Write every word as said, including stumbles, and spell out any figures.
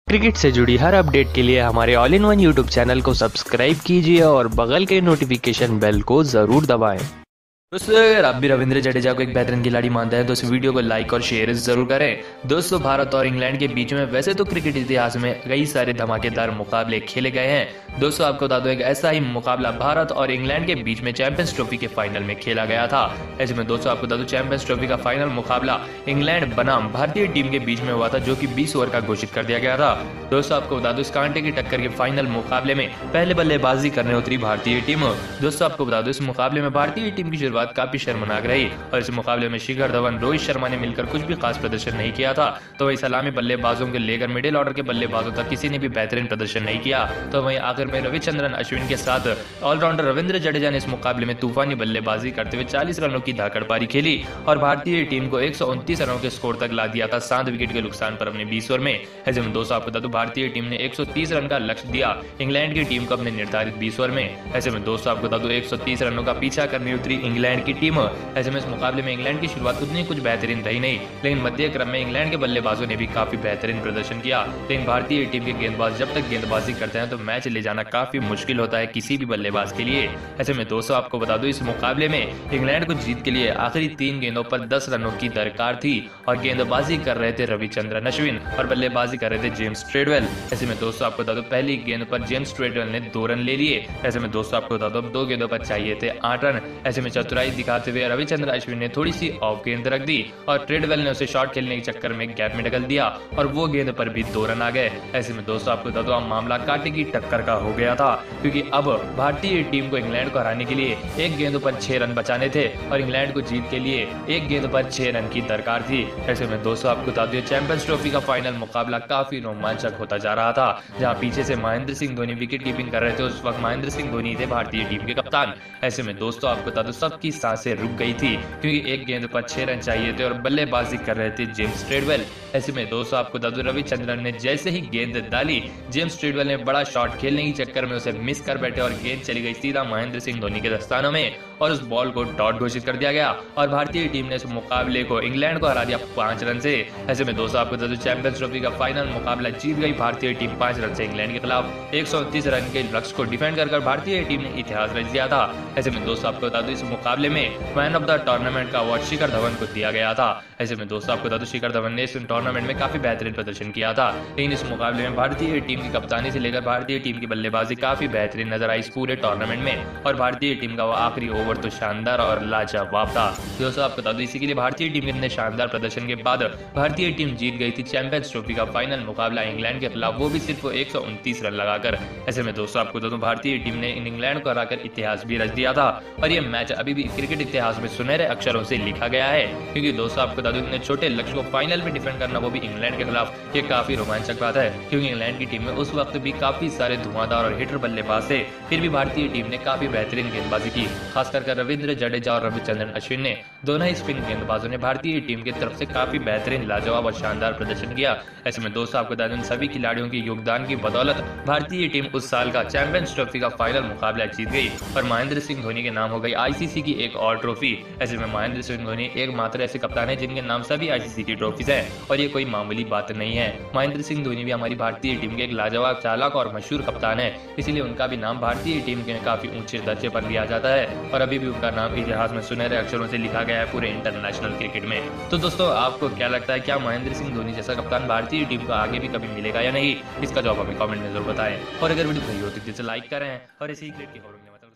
Cricket से जुड़ी हर update के लिए हमारे all in one YouTube channel को सब्सक्राइब कीजिए और बगल के नोटिफिकेशन बेल को जरूर दबाएं। दोस्तों अगर आप भी रविंद्र जडेजा को एक बेहतरीन खिलाड़ी मानते हैं तो इस वीडियो को लाइक और शेयर जरूर करें। दोस्तों भारत और इंग्लैंड के बीच में वैसे तो क्रिकेट इतिहास में कई सारे धमाकेदार मुकाबले खेले गए हैं। दोस्तों आपको बता दो एक ऐसा ही मुकाबला भारत और इंग्लैंड के बीच में चैंपियंस ट्रॉफी के फाइनल में खेला गया था। ऐसे में दोस्तों आपको बता दो चैंपियंस ट्रॉफी का फाइनल मुकाबला इंग्लैंड बनाम भारतीय टीम के बीच में हुआ था, जो की बीस ओवर का घोषित कर दिया गया था। दोस्तों आपको बता दो इस कांटे की टक्कर के फाइनल मुकाबले में पहले बल्लेबाजी करने उतरी भारतीय टीम। दोस्तों आपको बता दो इस मुकाबले में भारतीय टीम की शुरुआत काफी शर्मनाक रही और इस मुकाबले में शिखर धवन, रोहित शर्मा ने मिलकर कुछ भी खास प्रदर्शन नहीं किया था। तो वही सलामी बल्लेबाजों के लेकर मिडिल ऑर्डर के बल्लेबाजों तक किसी ने भी बेहतरीन प्रदर्शन नहीं किया। तो वहीं आखिर में रविचंद्रन अश्विन के साथ ऑलराउंडर रविंद्र जडेजा ने इस मुकाबले में तूफानी बल्लेबाजी करते हुए चालीस रनों की धाकड़बाजी खेली और भारतीय टीम को एक सौ उनतीस रनों के स्कोर तक ला दिया था सात विकेट के नुकसान पर अपने बीस ओवर में। ऐसे में दोस्तों आपको बता दूं भारतीय टीम ने एक सौ तीस रन का लक्ष्य दिया इंग्लैंड की टीम को अपने निर्धारित बीस ओवर में। ऐसे में दोस्तों आपको बता दूं एक सौ तीस रनों का पीछा करने उतरी इंग्लैंड की टीम। ऐसे में इस मुकाबले में इंग्लैंड की शुरुआत उतनी कुछ बेहतरीन रही नहीं, लेकिन मध्य क्रम में इंग्लैंड के बल्लेबाजों ने भी काफी बेहतरीन प्रदर्शन किया। लेकिन भारतीय टीम के गेंदबाज जब तक गेंदबाजी करते हैं तो मैच ले जाना काफी मुश्किल होता है किसी भी बल्लेबाज के लिए। ऐसे में दोस्तों आपको बता दूं इस मुकाबले में इंग्लैंड को जीत के लिए आखिरी तीन गेंदों पर दस रनों की दरकार थी और गेंदबाजी कर रहे थे रविचंद्रन अश्विन और बल्लेबाजी कर रहे थे जेम्स ट्रेडवेल। ऐसे में दोस्तों आपको बता दो पहली गेंद पर जेम्स ट्रेडवेल ने दो रन ले लिए। ऐसे में दोस्तों आपको बता दो दो गेंदों पर चाहिए थे आठ रन। ऐसे में चतुराई दिखाते हुए रविचंद्रन अश्विन ने थोड़ी सी ऑफ गेंद रख दी और ट्रेडवेल ने उसे शॉट खेलने के चक्कर में गैप में ढकल दिया और वो गेंद पर भी दो रन आ गए। ऐसे में दोस्तों आपको बता दो मामला कांटे की टक्कर का हो गया था, क्योंकि अब भारतीय टीम को इंग्लैंड को हराने के लिए एक गेंद पर छह रन बचाने थे और इंग्लैंड को जीत के लिए एक गेंद पर छह रन की दरकार थी। ऐसे में दोस्तों आपको बता दो चैंपियंस ट्रॉफी का फाइनल मुकाबला काफी रोमांचक होता जा रहा था, जहां पीछे से महेंद्र सिंह धोनी विकेट कीपिंग कर रहे थे। उस वक्त महेंद्र सिंह धोनी थे भारतीय टीम के कप्तान। ऐसे में दोस्तों आपको बता दो सबकी सांसें रुक गई थी, क्योंकि एक गेंद पर छह रन चाहिए थे और बल्लेबाजी कर रहे थे जेम्स ट्रेडवेल। ऐसे में दोस्तों आपको बता दूं रविचंद्रन ने जैसे ही गेंद डाली, जेम्स ट्रेडवेल ने बड़ा शॉट खेलने के चक्कर में उसे मिस कर बैठे और गेंद चली गई सीधा महेंद्र सिंह धोनी के दस्तानों में और उस बॉल को डॉट घोषित कर दिया गया और भारतीय टीम ने इस मुकाबले को इंग्लैंड को हरा दिया पांच रन से। ऐसे में दोस्तों आपको बता दूं चैंपियंस ट्रॉफी का फाइनल मुकाबला जीत गई भारतीय टीम पांच रन से इंग्लैंड के खिलाफ। एक सौ उनतीस रन के लक्ष्य को डिफेंड कर भारतीय टीम ने इतिहास रच दिया था। ऐसे में दोस्तों आपको बता दूं इस मुकाबले में मैन ऑफ द टूर्नामेंट का अवार्ड शिखर धवन को दिया गया था। ऐसे में दोस्तों आपको बता दूं शिखर धवन ने इस टूर्नामेंट में काफी बेहतरीन प्रदर्शन किया था, लेकिन इस मुकाबले में भारतीय टीम की कप्तानी से लेकर भारतीय टीम की बल्लेबाजी काफी बेहतरीन नजर आई इस पूरे टूर्नामेंट में और भारतीय टीम का वो आखिरी ओवर तो शानदार और लाजवाब था। दोस्तों आपको बता दूं इसी के लिए भारतीय टीम के इतने शानदार प्रदर्शन के बाद भारतीय टीम जीत गई थी चैंपियंस ट्रॉफी का फाइनल मुकाबला इंग्लैंड के खिलाफ, वो भी सिर्फ एक सौ उनतीस रन लगाकर। ऐसे में दोस्तों आपको बता दूं भारतीय टीम ने इंग्लैंड को हराकर इतिहास भी रच दिया था और ये मैच अभी भी क्रिकेट इतिहास में सुनहरे अक्षरों से लिखा गया है, क्योंकि दोस्तों आपको बता दूं इतने छोटे लक्ष्य को फाइनल में डिफेंड करना वो भी इंग्लैंड के खिलाफ, ये काफी रोमांचक बात है, क्योंकि इंग्लैंड की टीम में उस वक्त भी काफी सारे धुआंधार और हिटर बल्लेबाज थे। फिर भी भारतीय टीम ने काफी बेहतरीन गेंदबाजी की, खासकर रविंद्र जडेजा और रविचंद्रन अश्विन ने। दोनों ही स्पिन गेंदबाजों ने भारतीय टीम की तरफ से काफी बेहतरीन लाजवाब और शानदार प्रदर्शन किया। ऐसे में दोस्तों आपको बता दें सभी खिलाड़ियों के योगदान की बदौलत भारतीय टीम उस साल का चैंपियंस ट्रॉफी का फाइनल मुकाबला जीत गई और महेंद्र सिंह धोनी के नाम हो गई आईसीसी की एक और ट्रॉफी। ऐसे में महेंद्र सिंह धोनी एकमात्र ऐसे कप्तान है जिनके नाम सभी आईसीसी की ट्रॉफीज है और ये कोई मामूली बात नहीं है। महेंद्र सिंह धोनी भी हमारी भारतीय टीम के एक लाजवाब, चालाक और मशहूर कप्तान है, इसीलिए उनका भी नाम भारतीय टीम के काफी ऊंचे दर्जे पर लिया जाता है और अभी भी उनका नाम इतिहास में सुनहरे अक्षरों से लिखा गया है पूरे इंटरनेशनल क्रिकेट में। तो दोस्तों आपको क्या लगता है, क्या महेंद्र सिंह धोनी जैसा कप्तान भारतीय टीम को आगे भी कभी मिलेगा या नहीं? इसका जवाब हमें कमेंट में जरूर बताएं और अगर वीडियो सही हो तो इसे लाइक करें और इसी क्रिकेट की खबरों के